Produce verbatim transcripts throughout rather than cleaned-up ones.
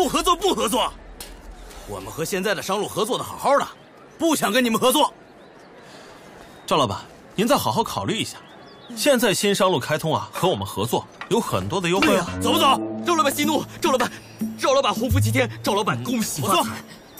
不合作不合作，我们和现在的商路合作的好好的，不想跟你们合作。 赵老板，您再好好考虑一下。现在新商路开通啊，和我们合作有很多的优惠啊。 走不走？ 赵老板息怒，赵老板，赵老板鸿福齐天，赵老板恭喜发财。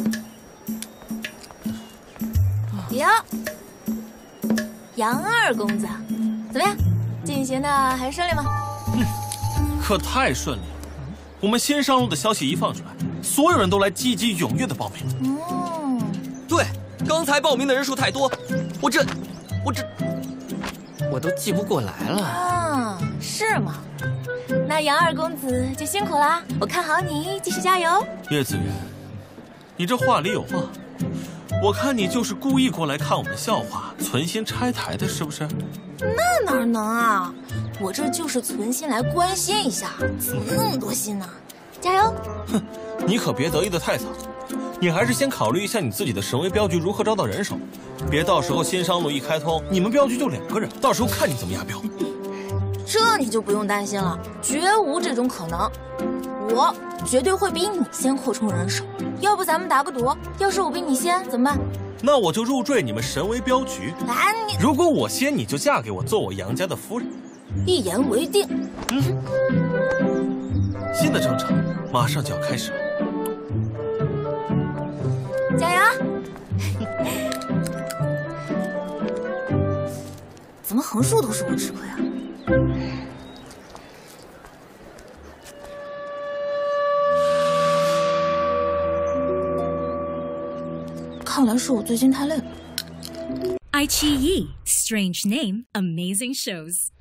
呀，杨二公子，怎么样？进行的还顺利吗？ 嗯，可太顺利了。我们新商路的消息一放出来，所有人都来积极踊跃的报名。 哦， 对，刚才报名的人数太多，我这，我这，我都记不过来了。 啊，是吗？那杨二公子就辛苦啦，我看好你，继续加油。 叶子云，你这话里有话。我看你就是故意过来看我们笑话，存心拆台的，是不是？ 那哪能啊！我这就是存心来关心一下，怎么那么多心呢？加油！ 哼，你可别得意的太早，你还是先考虑一下你自己的神威镖局如何招到人手，别到时候新商路一开通，你们镖局就两个人，到时候看你怎么压镖。 这你就不用担心了，绝无这种可能。我绝对会比你先扩充人手，要不咱们打个赌，要是我比你先怎么办？ 那我就入赘你们神威镖局。 啊，你如果我先，你就嫁给我，做我杨家的夫人。 一言为定。 嗯，新的征程马上就要开始了， 加油！怎么横竖都是我吃亏啊？看来是我最近太累了。 爱奇艺 Strange Name Amazing Shows。